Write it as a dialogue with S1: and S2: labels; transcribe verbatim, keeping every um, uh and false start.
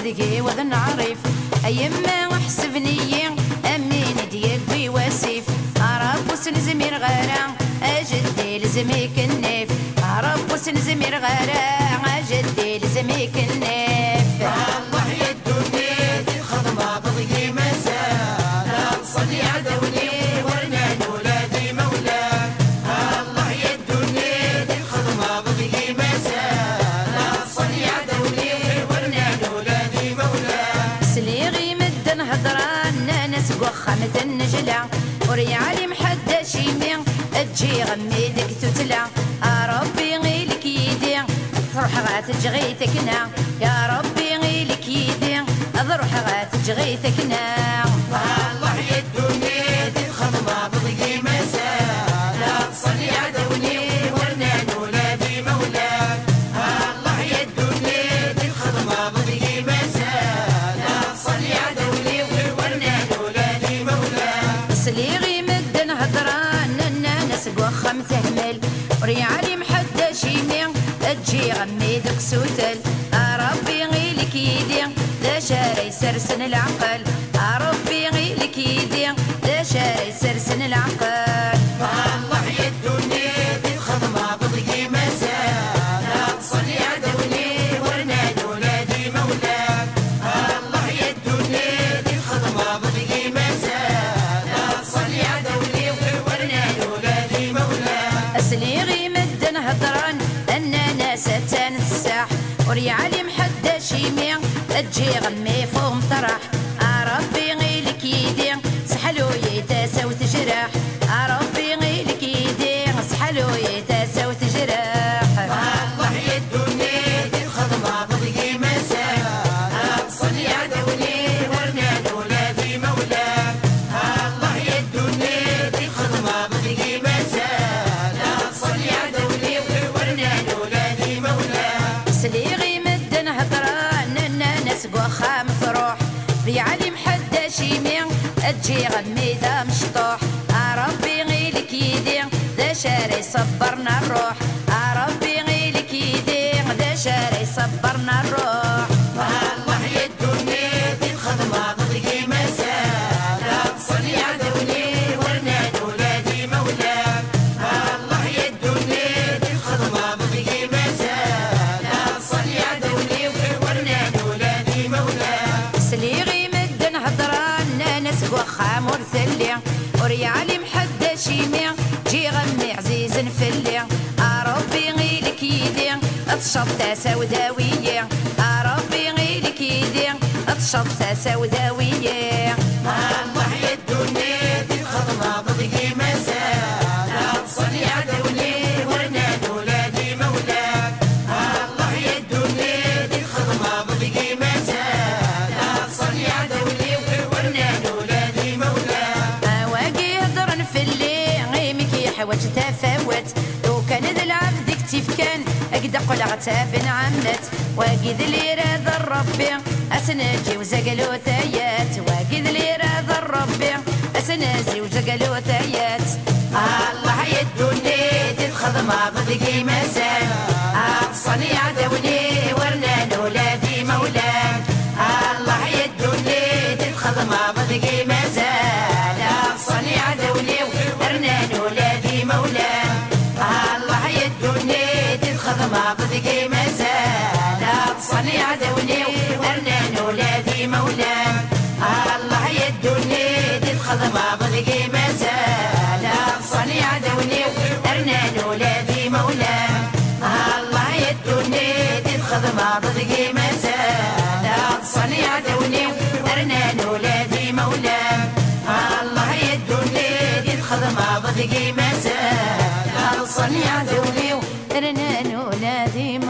S1: ذقي وذن عريف أيما حسبني أمين ديال بي واسيف رب وسنزمير غارة أجدي لزميك النيف رب وسنزمير غارة أجدي لزميك النيف
S2: الله يدوني في الخدمة بضي مساء لا تصلي عدوني ورنان ولادي مولاك الله يدوني في الخدمة بضي مساء لا تصلي عدوني ورنان ولادي مولاك
S1: سليغي مدن هضران ناس وخامة النجلة وريالي محدى شيمي تجي غميدك تتلى ربي غيلك يدي تروح غاتجغيتكنا يا ربي غيلك يدي اضروح غاتجغيتكنا
S2: الله يدوني في الخدمة بضي مساء لا تصلي عدوني ورنان ولادي مولاك الله يدوني في الخدمة بضي مساء لا تصلي عدوني ورنان ولادي مولاك
S1: سليغي مدن هضران الناس وخم تهمل وريالي محدى شيمي تجي غميدك سوتل ربي غيلك يدي لا شاري سرسن العقل ربي غيلك يدي لا شاري سرسن العقل
S2: الله يدوني في الخدمة بضي مساء لا تصلي عدوني ورنان ولادي مولاك الله يدوني في الخدمة بضي مساء لا تصلي عدوني ورنان ولادي مولاك
S1: سليغي مدن هضران أننا ستان الساح وريالي محدى شيمي تجي غمي فوق مطرح ربي غيلك يدي سحلو يتاسا وتجرح ربي غيلك يدي سحلو يتاسا وتجرح
S2: الله يدوني في الخدمة بضي مساء لا تصلي عدوني ورنان ولادي مولاك الله يدوني في الخدمة بضي مساء لا تصلي عدوني ورنان ولادي مولاك
S1: سليغي مدن هضران الناس وخام فروح ريالي محدى شيمي تجي غمي ذا مشطوح ربي غيلك يدي ذا شاري صبرنا الروح ربي غيلك يدي ذا شاري صبرنا الروح
S2: الله يدوني في الخدمة بضي مساء لا تصلي عدوني ورنان ولادي مولاك الله يدوني في الخدمة بضي مساء لا تصلي عدوني ورنان ولادي مولاك
S1: سليغي مدن هضران ناس وخام ورثلي وريالي محدى شيمي جي غمي عزيز نفلي ربي غيلك يدي تشطى سوداوية ربي غيلك يدي تشطى سوداوية
S2: الله يدوني في الخدمة بضي مساء لا تصلي عدوني ورنان ولادي مولاك الله يدوني في الخدمة بضي مساء لا تصلي عدوني ورنان ولادي مولاك
S1: واقي هضرن في اللي غيمك يحوج تفاوت لو كان ذا العبد كتيف كان اقدا قل عتاب عمت واقي ذا اللي راضى ربي اسنجي وزقلو ثايات واقي ذا اللي راضى ربي اسنجي وزقلو ثايات
S2: الله يدوني في الخدمة بضي مساء تصلي عدوني ورنان ولادي مولاك الله يدوني في الخدمة بضي مساء تصلي عدوني ورنان ولادي مولاك الله يدوني في الخدمة بضي مساء تصلي عدوني ورنان ولادي مولاك الله يدوني في الخدمة بضي مساء تصلي عدوني ورنان ولادي مولاك الله يدوني في الخدمة بضي مساء تصلي عدوني ورنان ولادي مولاك الله يدوني في الخدمة بضي مساء تصلي عدوني
S1: ورنان ولادي